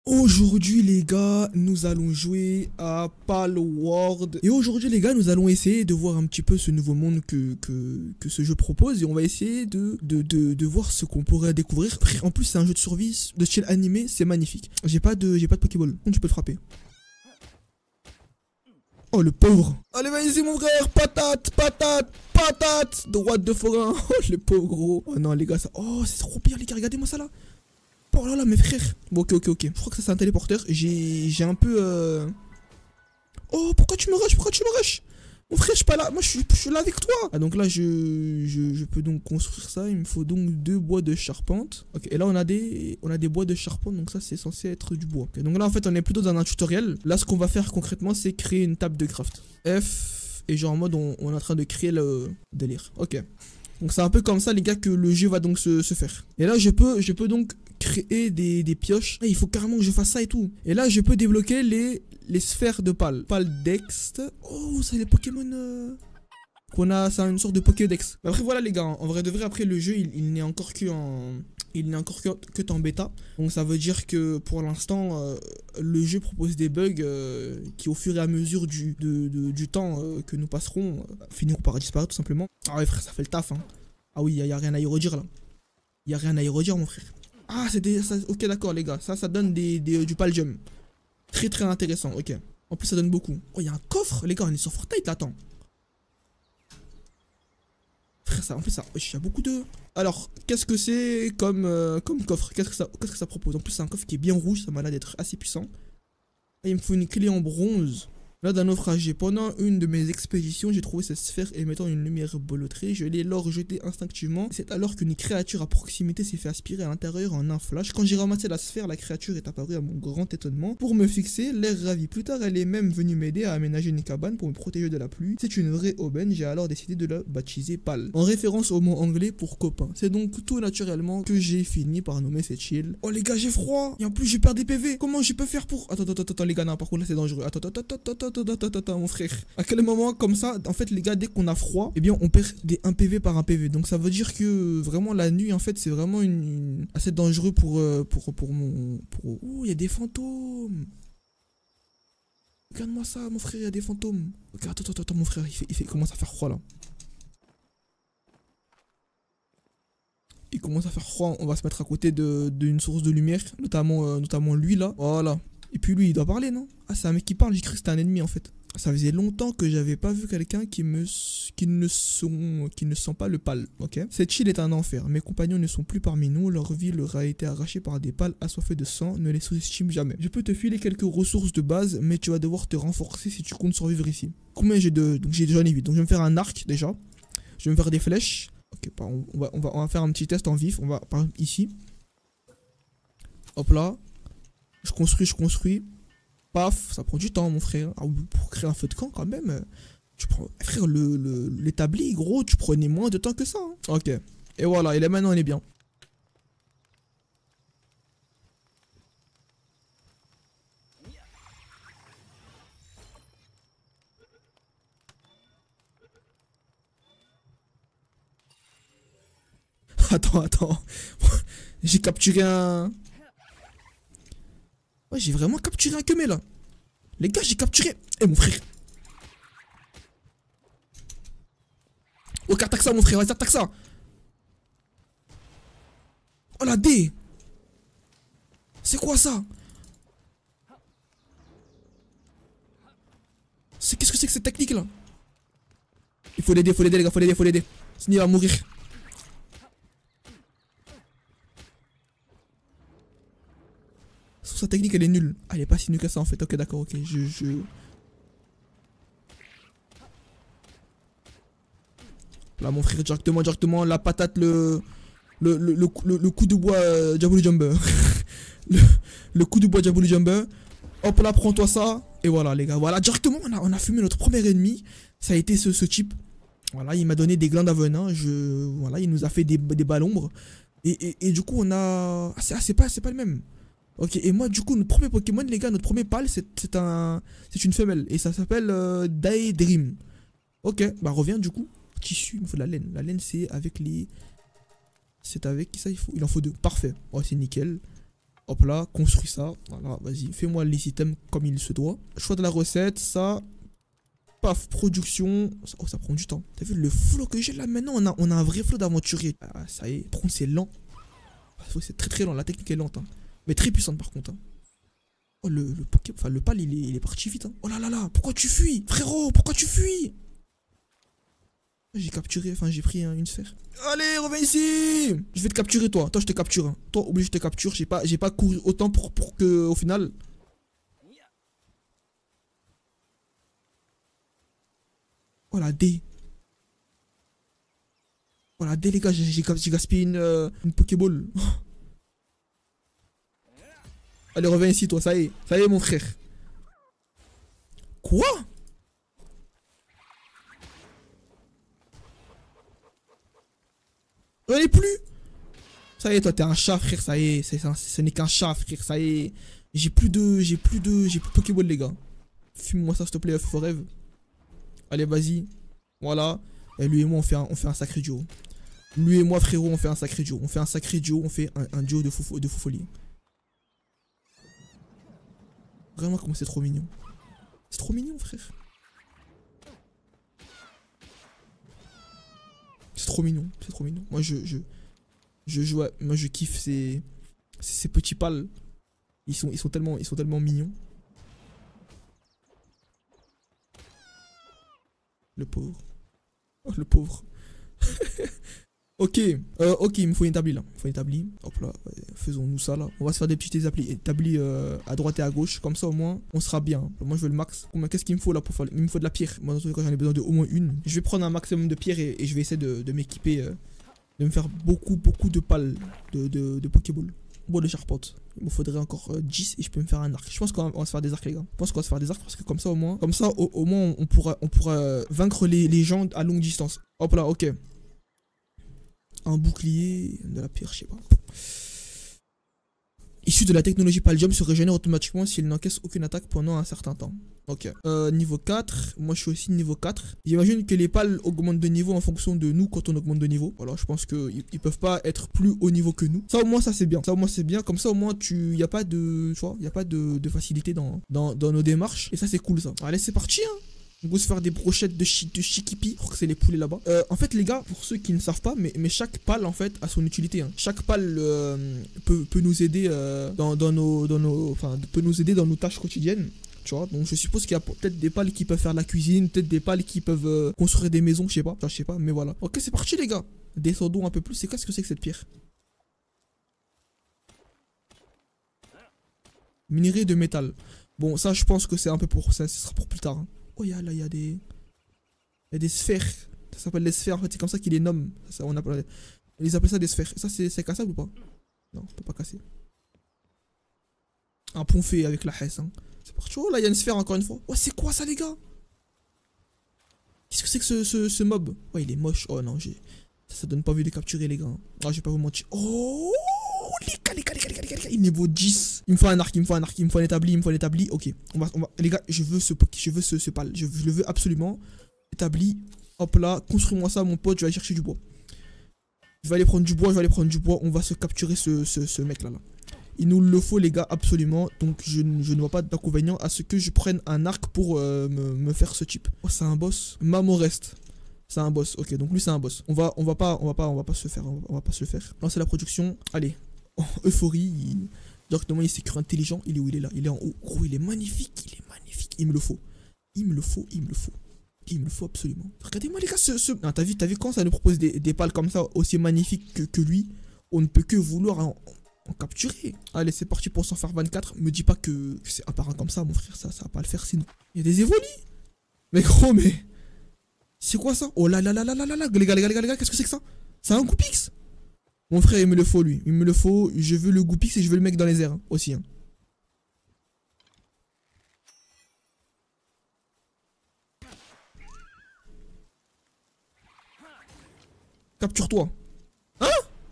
Aujourd'hui les gars, nous allons jouer à Palworld. Et aujourd'hui les gars, nous allons essayer de voir un petit peu ce nouveau monde que ce jeu propose. Et on va essayer de voir ce qu'on pourrait découvrir. En plus c'est un jeu de survie de style animé, c'est magnifique. J'ai pas de Pokéball, donc tu peux le frapper. Oh le pauvre. Allez vas-y mon frère, patate, patate, patate. Droite de forain. Oh le pauvre gros. Oh non les gars, ça... Oh c'est trop pire les gars, regardez-moi ça là. Oh là là mes frères. Bon ok. Je crois que ça c'est un téléporteur. J'ai un peu Oh pourquoi tu me rushes? Pourquoi tu me rushes? Mon frère je suis pas là. Moi je suis là avec toi. Ah donc là je peux donc construire ça. Il me faut donc 2 bois de charpente. Ok et là on a des bois de charpente. Donc ça c'est censé être du bois. Okay, donc là en fait on est plutôt dans un tutoriel. Là ce qu'on va faire concrètement c'est créer une table de craft. F. Et genre en mode on est en train de créer le délire. Ok. Donc c'est un peu comme ça les gars que le jeu va donc se faire. Et là je peux donc créer des pioches. Ah, il faut carrément que je fasse ça et tout. Et là je peux débloquer les sphères de pal. Paldex. Oh c'est les Pokémon qu'on a, c'est une sorte de Pokédex. Après voilà les gars, en vrai de vrai après le jeu il n'est encore que en bêta. Donc ça veut dire que pour l'instant le jeu propose des bugs qui au fur et à mesure du temps que nous passerons finiront par disparaître tout simplement. Ah ouais frère ça fait le taf hein. Ah oui y a rien à y redire là. Y a rien à y redire mon frère. Ah c'est des... ok d'accord les gars, ça donne du paldium. Très intéressant, ok. En plus ça donne beaucoup. Oh y a un coffre les gars, on est sur Fortnite là, attends. Frère ça, en plus ça, il y a beaucoup de... Alors, qu'est-ce que c'est comme coffre? Qu'est-ce que ça propose? En plus c'est un coffre qui est bien rouge, ça m'a l'air d'être assez puissant. Et il me faut une clé en bronze. Là d'un naufragé, pendant une de mes expéditions, j'ai trouvé cette sphère émettant une lumière bolotée. Je l'ai alors jetée instinctivement. C'est alors qu'une créature à proximité s'est fait aspirer à l'intérieur en un flash. Quand j'ai ramassé la sphère, la créature est apparue à mon grand étonnement. Pour me fixer, l'air ravi. Plus tard, elle est même venue m'aider à aménager une cabane pour me protéger de la pluie. C'est une vraie aubaine, j'ai alors décidé de la baptiser Pal. En référence au mot anglais pour copain. C'est donc tout naturellement que j'ai fini par nommer cette île. Oh les gars, j'ai froid. Et en plus, j'ai perdu des PV. Comment je peux faire pour... Attends les gars, non, par contre là c'est dangereux. Attends, mon frère. À quel moment comme ça, en fait les gars, dès qu'on a froid, eh bien on perd des 1 PV par 1 PV. Donc ça veut dire que vraiment la nuit en fait c'est vraiment assez dangereux pour mon... Oh il y a des fantômes. Regarde-moi ça mon frère, il y a des fantômes. Ok attends mon frère, il commence à faire froid là. Il commence à faire froid, on va se mettre à côté d'une source de lumière, notamment lui là. Voilà. Et puis lui il doit parler non? Ah c'est un mec qui parle, j'ai cru que c'était un ennemi en fait. Ça faisait longtemps que j'avais pas vu quelqu'un qui ne sent pas le pal, ok? Cette île est un enfer, mes compagnons ne sont plus parmi nous, leur vie leur a été arrachée par des pals assoiffés de sang, ne les sous-estime jamais. Je peux te filer quelques ressources de base, mais tu vas devoir te renforcer si tu comptes survivre ici. Combien j'ai de... Donc j'en ai 8, donc je vais me faire un arc déjà. Je vais me faire des flèches. Ok, on va faire un petit test en vif, on va par exemple ici. Hop là. Je construis. Paf, ça prend du temps mon frère. Ah, pour créer un feu de camp quand même. Tu prends... Frère, l'établi gros, tu prenais moins de temps que ça. Hein. Ok. Et voilà, et là maintenant on est bien. Attends. J'ai capturé un... Ouais, j'ai vraiment capturé un quemé là. Les gars, j'ai capturé... Eh mon frère. Ok, attaque ça mon frère, vas-y attaque ça. Oh la D. C'est quoi ça? Qu'est-ce que c'est que cette technique là? Il faut l'aider les gars, faut l'aider. Sinon il va mourir. Sa technique elle est nulle. Ah elle est pas si nulle que ça en fait. Ok d'accord, ok. Là mon frère directement la patate le coup de bois Diabolo Jumper. le coup de bois Diabolo Jumper. Hop là prends-toi ça. Et voilà les gars. Voilà directement on a fumé notre premier ennemi. Ça a été ce type. Voilà il m'a donné des glandes à venin. Voilà il nous a fait des balles ombres. Et du coup on a... Ah, c'est pas le même. Ok, et moi du coup notre premier Pokémon les gars, notre premier pal c'est une femelle et ça s'appelle Daedream. Ok, bah reviens du coup. Tissu, il me faut de la laine. La laine c'est avec les... C'est avec ça il en faut 2. Parfait. Oh c'est nickel. Hop là, construis ça. Voilà, vas-y, fais-moi les items comme il se doit. Choix de la recette, ça. Paf, production. Oh, ça prend du temps. T'as vu le flow que j'ai là maintenant? On a un vrai flow d'aventurier. Ah, ça y est. Par contre, c'est lent. C'est très très lent. La technique est lente. Hein. Mais très puissante par contre. Hein. Oh, le pal, il est parti vite. Hein. Oh là là là. Pourquoi tu fuis? Frérot, pourquoi tu fuis? J'ai capturé, enfin j'ai pris une sphère. Allez, reviens ici. Je vais te capturer toi. Toi je te capture. Hein. Toi obligé je te capture. J'ai pas couru autant pour que au final. Oh la D. Oh la D les gars, j'ai gaspillé une Pokéball. Allez reviens ici toi, ça y est mon frère. Quoi? J'en ai plus. Ça y est, toi, t'es un chat, frère. Ça y est, ce n'est qu'un chat, frère. Ça y est. J'ai plus de Pokéball, les gars. Fume-moi ça, s'il te plaît, Forever. Allez, vas-y. Voilà. Et lui et moi, on fait un sacré duo. Lui et moi, frérot, on fait un sacré duo. On fait un sacré duo. On fait un duo de fou folie. Vraiment, comment c'est trop mignon. C'est trop mignon, frère. C'est trop mignon, c'est trop mignon. Moi moi je kiffe ces petits pals. Ils sont tellement mignons. Le pauvre. Oh le pauvre. Ok, ok, il me faut une établi là. Il me faut une établi. Hop là, faisons-nous ça là. On va se faire des petits établis à droite et à gauche. Comme ça au moins, on sera bien. Moi je veux le max. Qu'est-ce qu'il me faut là pour faire? Il me faut de la pierre. Moi dans tous les cas, j'en ai besoin de au moins une. Je vais prendre un maximum de pierres et je vais essayer de m'équiper. De me faire beaucoup de pales de Pokéball. Bon, de charpente. Il me faudrait encore 10 et je peux me faire un arc. Je pense qu'on va se faire des arcs, les gars. Je pense qu'on va se faire des arcs parce que comme ça au moins. Comme ça au moins on pourra vaincre les gens à longue distance. Hop là, ok. Un bouclier, de la pierre, je sais pas. Issu de la technologie Paldium se régénère automatiquement s'il n'encaisse aucune attaque pendant un certain temps. Ok. Niveau 4. Moi je suis aussi niveau 4. J'imagine que les pales augmentent de niveau en fonction de nous quand on augmente de niveau. Voilà, je pense qu'ils peuvent pas être plus haut niveau que nous. Ça au moins ça c'est bien. Ça au moins c'est bien. Comme ça au moins y a pas de. Tu vois, y a pas de facilité dans nos démarches. Et ça c'est cool ça. Allez c'est parti hein. On va se faire des brochettes de chikipi. Je crois que c'est les poulets là-bas. En fait les gars, pour ceux qui ne savent pas, mais chaque pal en fait a son utilité. Hein. Chaque pal peut nous aider peut nous aider dans nos tâches quotidiennes. Tu vois, donc je suppose qu'il y a peut-être des pales qui peuvent faire la cuisine, peut-être des pales qui peuvent construire des maisons, je sais pas, mais voilà. Ok, c'est parti les gars. Descendons un peu plus. C'est quoi ce que c'est que cette pierre? Minerai de métal. Bon, ça je pense que c'est un peu pour ça, ce sera pour plus tard. Hein. Oh, il y a des sphères. Ça s'appelle des sphères, en fait, c'est comme ça qu'ils les nomment. Ils appellent ça des sphères. Ça, c'est cassable ou pas? Non, on peut pas casser. Un pont fait avec la hesse. Hein. C'est parti. Oh, là, il y a une sphère encore une fois. Oh, c'est quoi ça, les gars? Qu'est-ce que c'est que ce mob? Oh, il est moche. Oh non, ça donne pas envie de capturer, les gars. Ah, je vais pas vous mentir. Oh, les gars. Il est niveau 10. Il me faut un arc, il me faut un établi, Ok, on va, les gars, je veux ce pal. Je le veux absolument. Établi. Hop là, construis-moi ça, mon pote. Je vais aller chercher du bois. Je vais aller prendre du bois. On va se capturer ce mec là. Il nous le faut, les gars, absolument. Donc, je ne vois pas d'inconvénient à ce que je prenne un arc pour me faire ce type. Oh, c'est un boss. Maman reste. C'est un boss. Ok, donc lui, c'est un boss. On va pas se le faire. Lancer la production. Allez. Oh, euphorie. Directement, il s'est cru intelligent. Il est où? Il est là. Il est en haut. Gros, il est magnifique. Il me le faut. Il me le faut absolument. Regardez-moi, les gars, Non, t'as vu quand ça nous propose des pales comme ça, aussi magnifiques que lui? On ne peut que vouloir en capturer. Allez, c'est parti pour 100 faire 24. Me dis pas que c'est apparent comme ça, mon frère. Ça va pas le faire sinon. Il y a des évolis. Mais gros, mais. C'est quoi ça? Oh là là là là là là là. Les gars, qu'est-ce que c'est que ça? C'est un Goupix. Mon frère, il me le faut, lui. Il me le faut. Je veux le Goupix et je veux le mec dans les airs hein, aussi. Hein. Capture-toi. Hein?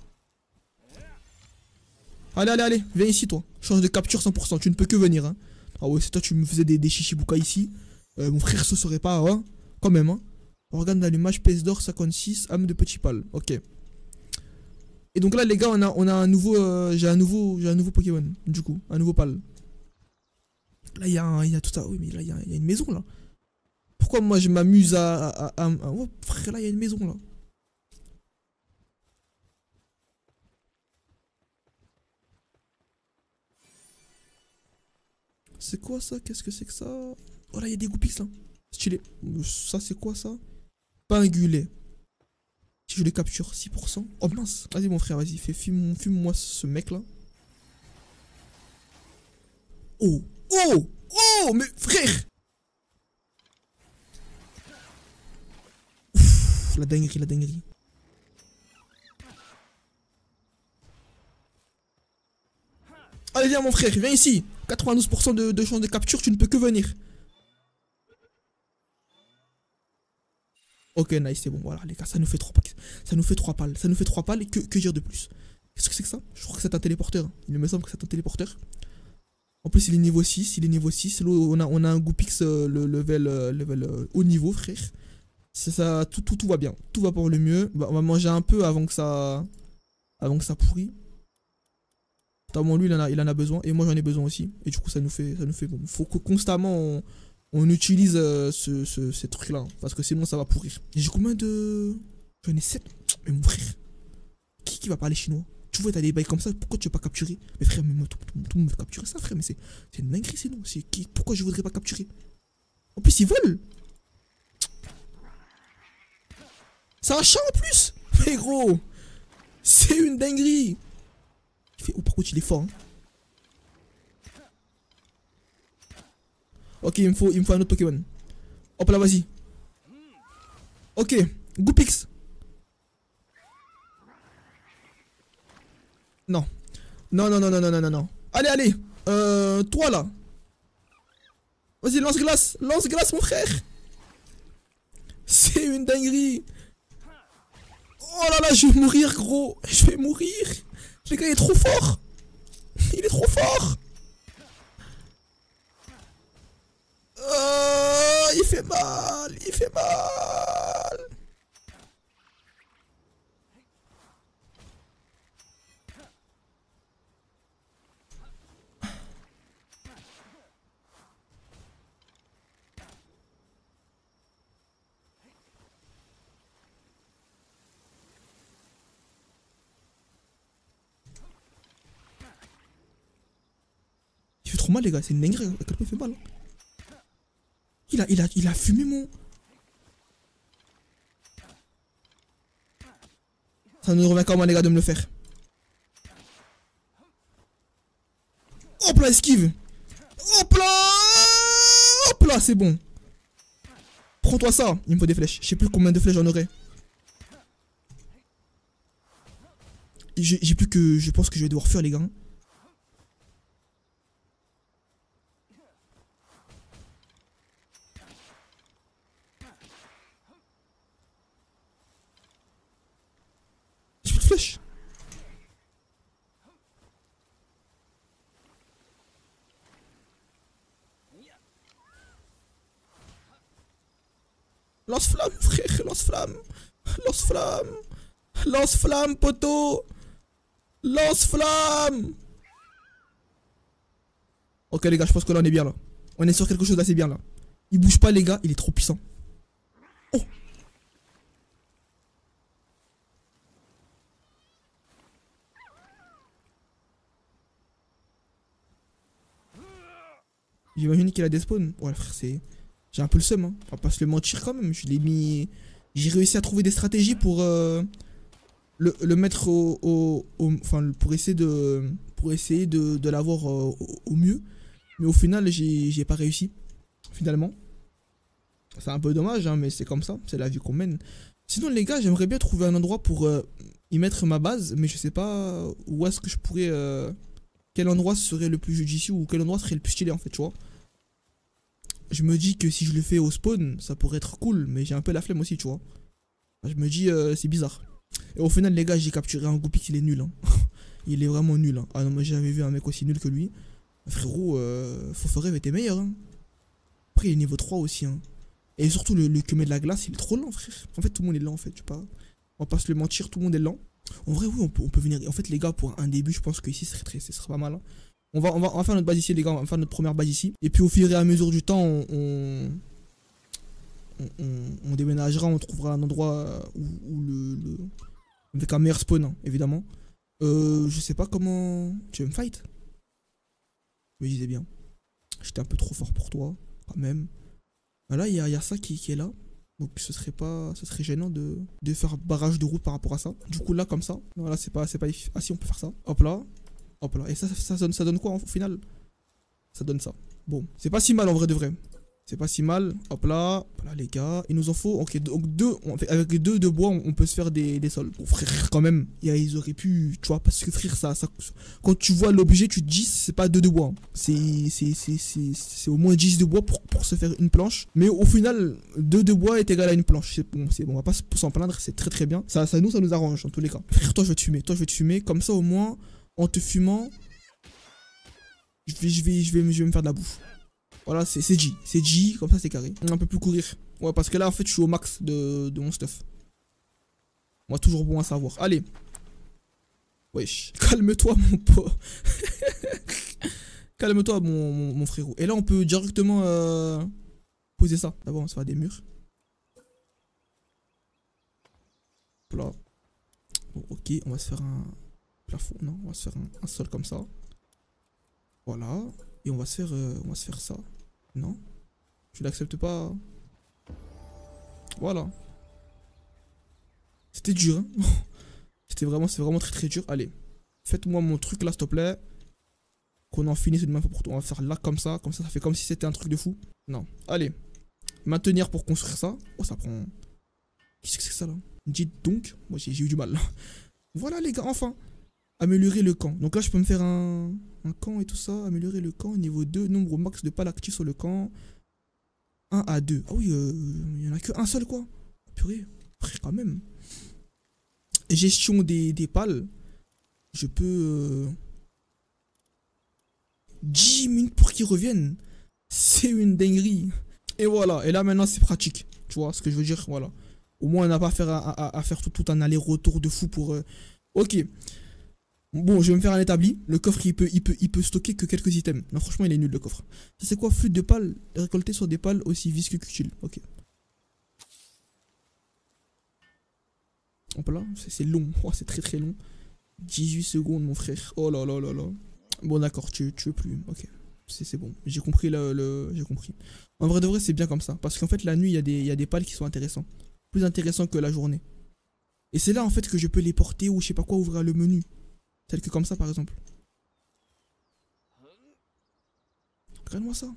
Allez. Viens ici, toi. Change de capture 100%. Tu ne peux que venir. Hein. Ah ouais, c'est toi, tu me faisais des chichiboukas ici. Mon frère, ce serait pas. Hein, quand même. Hein. Organe d'allumage, pèse d'or 56. Âme de petit pal. Ok. Et donc là les gars on a un nouveau j'ai un nouveau Pokémon du coup, un nouveau pal. Là il y a tout ça, oui mais là il y a une maison là. Pourquoi moi je m'amuse oh, frère là il y a une maison là. C'est quoi ça? Qu'est-ce que c'est que ça? Oh là il y a des Goupix là. Stylé. Ça c'est quoi ça? Pingulé. Si je le capture 6%. Oh mince. Vas-y mon frère, vas-y, fume-moi ce mec là. Oh. Oh. Oh mais frère. Ouf, la dinguerie, la dinguerie. Allez viens mon frère, viens ici. 92% de chance de capture, tu ne peux que venir. Ok nice, c'est bon, voilà les gars, ça nous fait 3 packs. Ça nous fait 3 pales. Ça nous fait 3 pales et que dire de plus? Qu'est-ce que c'est que ça? Je crois que c'est un téléporteur. Il me semble que c'est un téléporteur. En plus il est niveau 6, il est niveau 6. Là, on a un Goupix le level haut niveau frère. Ça, tout va bien. Tout va pour le mieux. Bah, on va manger un peu avant que ça pourrit. Notamment lui il en a besoin et moi j'en ai besoin aussi. Et du coup ça nous fait bon. Faut que constamment on utilise ces trucs là. Parce que sinon ça va pourrir. J'ai combien de... J'en ai 7. Mais mon frère. Qui va parler chinois? Tu vois t'as des bails comme ça, pourquoi tu veux pas capturer? Mais frère, mais moi tout le monde veut capturer ça frère. Mais c'est une dinguerie sinon. Pourquoi je voudrais pas capturer? En plus ils volent. C'est un chat en plus. Mais gros, c'est une dinguerie. Il fait... Oh par contre il est fort hein. Ok il me faut un autre Pokémon. Hop là vas-y. Ok, Goupix. Non. Non non non non non non non non. Allez allez. Toi là. Vas-y lance glace. Lance glace mon frère. C'est une dinguerie. Oh là là je vais mourir gros. Je vais mourir. Le gars il est trop fort. Il est trop fort. Il fait mal. Il fait mal. Il fait trop mal les gars, c'est une dinguerie. À quel point il fait mal. Il a fumé mon... Ça nous revient comment les gars de me le faire. Hop là esquive. Hop là. Hop là c'est bon. Prends-toi ça. Il me faut des flèches. Je sais plus combien de flèches j'en aurai. J'ai plus que... Je pense que je vais devoir faire les gars. J'ai plus de flèches. Lance-flamme frère, lance-flamme. Lance-flamme. Lance-flamme poteau. Lance-flamme. Ok les gars, je pense que là on est bien là. On est sur quelque chose d'assez bien là. Il bouge pas les gars, il est trop puissant. Oh. J'imagine qu'il a des spawns. Ouais frère c'est... J'ai un peu le seum hein. On va pas se le mentir quand même. Je l'ai mis... J'ai réussi à trouver des stratégies pour le mettre enfin pour essayer de l'avoir au mieux. Mais au final j'ai pas réussi. Finalement. C'est un peu dommage hein, mais c'est comme ça. C'est la vie qu'on mène. Sinon les gars j'aimerais bien trouver un endroit pour y mettre ma base. Mais je sais pas où est-ce que je pourrais... quel endroit serait le plus judicieux ou quel endroit serait le plus stylé en fait tu vois. Je me dis que si je le fais au spawn ça pourrait être cool. Mais j'ai un peu la flemme aussi tu vois. Je me dis c'est bizarre. Et au final les gars j'ai capturé un Goupix, il est nul hein. Il est vraiment nul hein. Ah non moi j'ai jamais vu un mec aussi nul que lui. Frérot Foforev était meilleur hein. Après il est niveau 3 aussi hein. Et surtout le que met de la glace il est trop lent frère. En fait tout le monde est lent en fait, je sais pas. On va pas se le mentir, tout le monde est lent. En vrai, oui, on peut venir. En fait, les gars, pour un début, je pense que ici, ce serait pas mal. Hein. On va faire notre base ici, les gars. On va faire notre première base ici. Et puis, au fur et à mesure du temps, on déménagera. On trouvera un endroit avec un meilleur spawn, hein, évidemment. Je sais pas comment... Tu veux me fight? Je me disais bien. J'étais un peu trop fort pour toi, quand même. Là, il y a ça qui est là. Donc ce serait gênant de faire barrage de route par rapport à ça. Du coup là comme ça, voilà c'est pas ah si on peut faire ça. Hop là. Et ça donne quoi au final? Ça donne ça. Bon, c'est pas si mal en vrai de vrai. C'est pas si mal. Hop là. Voilà les gars. Il nous en faut. Ok, donc avec les deux de bois, on peut se faire des sols. Bon frère, quand même, ils auraient pu. Tu vois, parce que frère, ça quand tu vois l'objet, tu te dis c'est pas 2 de bois. Hein. C'est au moins 10 de bois pour se faire une planche. Mais au final, 2 de bois est égal à une planche. C'est bon, on va pas s'en plaindre, c'est très bien. Ça nous arrange en tous les cas. Frère, toi je vais te fumer. Comme ça au moins, en te fumant, je vais me faire de la bouffe. Voilà, c'est G, comme ça c'est carré. On peut plus courir. Ouais, parce que là en fait je suis au max de mon stuff. Moi, toujours bon à savoir. Allez. Wesh, calme-toi mon pote. Calme-toi mon frérot. Et là on peut directement poser ça. D'abord on se fait des murs. Là. Bon, ok, on va se faire un plafond. Non, on va se faire un sol comme ça. Voilà. Et on va se faire ça. Non? Tu l'acceptes pas? Voilà. C'était dur, hein. C'est vraiment très dur. Allez. Faites-moi mon truc là, s'il te plaît. Qu'on en finisse une main pour tout. On va faire là comme ça. Comme ça fait comme si c'était un truc de fou. Non. Allez. Maintenir pour construire ça. Oh, ça prend... Qu'est-ce que c'est que ça là? Dites donc. Moi, j'ai eu du mal là. Voilà les gars, enfin. Améliorer le camp. Donc là, je peux me faire un camp et tout ça. Améliorer le camp. Niveau 2. Nombre max de pales actifs sur le camp. 1 à 2. Ah oui, il n'y en a qu'un seul quoi. Purée. Frère, quand même. Gestion des pales. Je peux... 10 minutes pour qu'ils reviennent. C'est une dinguerie. Et voilà. Et là, maintenant, c'est pratique. Tu vois ce que je veux dire? Voilà. Au moins, on n'a pas à faire tout un aller-retour de fou pour... Ok. Bon, je vais me faire un établi. Le coffre, il peut stocker que quelques items. Non, franchement, il est nul, le coffre. Ça, c'est quoi? Flûte de pales récoltée sur des pales aussi visqueux qu'utiles. Ok. Hop là. C'est long. Oh, c'est très long. 18 secondes, mon frère. Oh là là là là. Bon, d'accord, tu veux plus. Ok. C'est bon. J'ai compris j'ai compris. En vrai de vrai, c'est bien comme ça. Parce qu'en fait, la nuit, il y a des pales qui sont intéressants. Plus intéressants que la journée. Et c'est là, en fait, que je peux les porter ou je sais pas quoi, ouvrir le menu. Tel que comme ça, par exemple. Regarde-moi ça.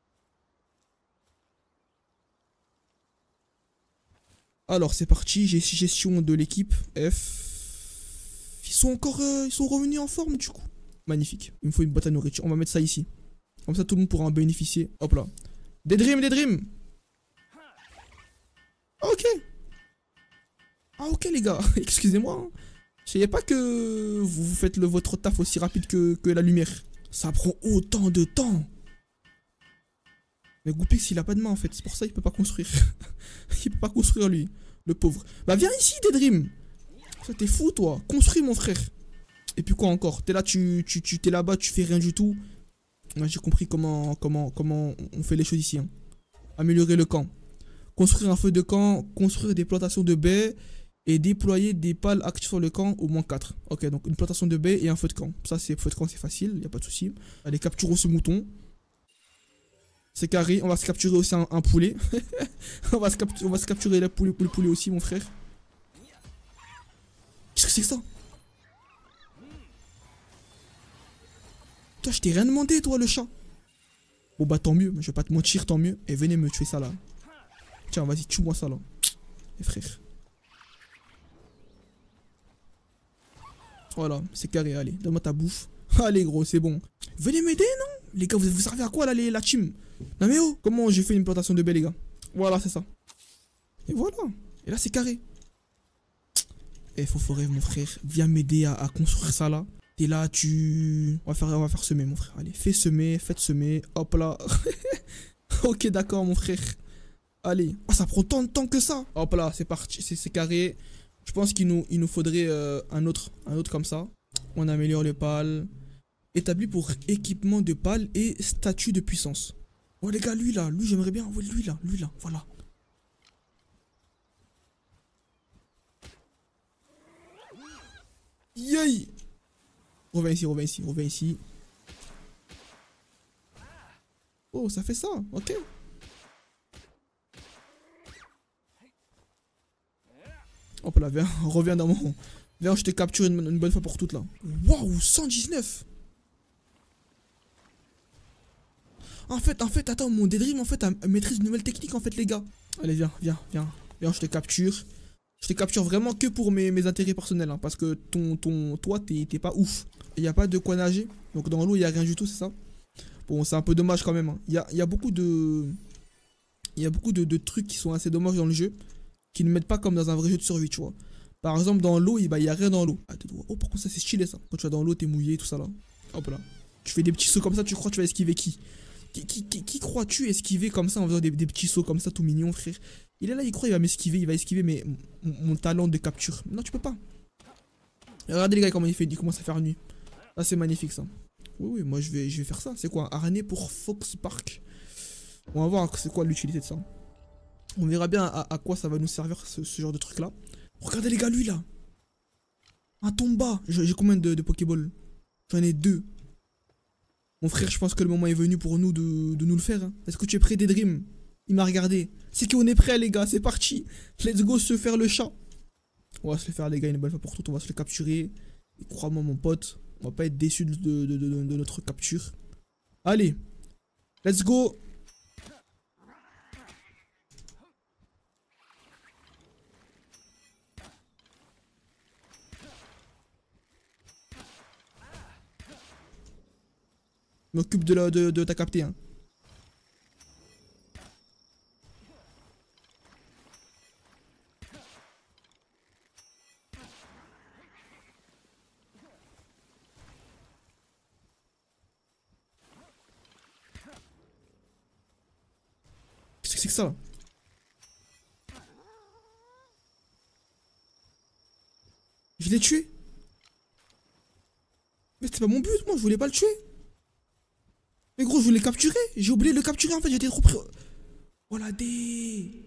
Alors, c'est parti. J'ai gestion de l'équipe. F. Ils sont revenus en forme, du coup. Magnifique. Il me faut une boîte à nourriture. On va mettre ça ici. Comme ça, tout le monde pourra en bénéficier. Hop là. Des dreams. Ok. Ah, ok, les gars. Excusez-moi. Hein. Je savais pas que vous faites votre taf aussi rapide que la lumière. Ça prend autant de temps. Mais Goupix, il a pas de main en fait. C'est pour ça qu'il peut pas construire. Il peut pas construire lui. Le pauvre. Bah viens ici, Daydream. Ça t'es fou toi. Construis mon frère. Et puis quoi encore? T'es là, t'es là-bas, tu fais rien du tout. J'ai compris comment on fait les choses ici. Hein. Améliorer le camp. Construire un feu de camp. Construire des plantations de baies. Et déployer des pales actives sur le camp, au moins 4. Ok, donc une plantation de baies et un feu de camp. Ça, c'est feu de camp, c'est facile, y a pas de souci. Allez, capturons ce mouton. C'est carré, on va se capturer aussi un poulet. on va se capturer le poulet aussi, mon frère. Qu'est-ce que c'est que ça? Toi, je t'ai rien demandé, toi, le chat. Bon, bah, tant mieux, je vais pas te mentir, tant mieux. Et venez me tuer ça, là. Tiens, vas-y, tue-moi ça, là. Et frère. Voilà, c'est carré, allez, donne-moi ta bouffe. Allez gros, c'est bon. Venez m'aider, non? Les gars, vous servez à quoi là, la team? Non mais oh, comment j'ai fait une plantation de baies, les gars? Voilà, c'est ça. Et voilà, et là c'est carré. Eh, faut forêt, mon frère, viens m'aider à construire ça là. T'es là, on va faire semer, mon frère. Allez, faites semer, hop là. Ok, d'accord, mon frère. Allez, oh, ça prend tant de temps que ça. Hop là, c'est parti, c'est carré. Je pense il nous faudrait un autre comme ça. On améliore les pales. Établi pour équipement de pales et statut de puissance. Oh les gars, lui là, lui j'aimerais bien. Ouais, lui là, voilà. Yay! Reviens ici. Oh, ça fait ça, ok. Hop là, viens, reviens dans mon... Viens, je te capture une bonne fois pour toutes là. Waouh, 119! En fait, attends, mon Daydream en fait maîtrise une nouvelle technique en fait les gars. Allez, viens, je te capture. Je te capture vraiment que pour mes intérêts personnels, hein, parce que toi, t'es pas ouf. Il n'y a pas de quoi nager, donc dans l'eau, il n'y a rien du tout, c'est ça? Bon, c'est un peu dommage quand même. Hein. Il y a beaucoup de... Il y a beaucoup de trucs qui sont assez dommages dans le jeu, qui ne mettent pas comme dans un vrai jeu de survie, tu vois. Par exemple, dans l'eau, il y a rien dans l'eau. Ah, oh, par contre, ça, c'est stylé, ça. Quand tu vas dans l'eau, t'es mouillé, tout ça, là. Hop là. Tu fais des petits sauts comme ça, tu crois que tu vas esquiver qui? Qui crois-tu esquiver comme ça en faisant des petits sauts comme ça, tout mignon, frère? Il est là, il croit, il va m'esquiver, il va esquiver mon talent de capture. Non, tu peux pas. Regardez les gars comment il commence à faire nuit. Là, c'est magnifique ça. Oui, moi je vais faire ça. C'est quoi? Un harnais pour Fox Park. On va voir c'est quoi l'utilité de ça. On verra bien à quoi ça va nous servir ce genre de truc là. Regardez les gars, lui là. Un tomba. J'ai combien de Pokéball? J'en ai 2. Mon frère, je pense que le moment est venu pour nous de nous le faire. Hein. Est-ce que tu es prêt, Daydream? Il m'a regardé. C'est qu'on est prêt, les gars. C'est parti. Let's go se faire le chat. On va se le faire, les gars, une bonne fois pour toutes. On va se le capturer. Et crois-moi, mon pote, on va pas être déçu de notre capture. Allez. Let's go. Je m'occupe de ta captée. Hein. Qu'est-ce que c'est que ça? Je l'ai tué. Mais c'était pas mon but, moi je voulais pas le tuer. Mais gros, je voulais le capturer. J'ai oublié de le capturer en fait, j'étais trop pris. Oh la dé.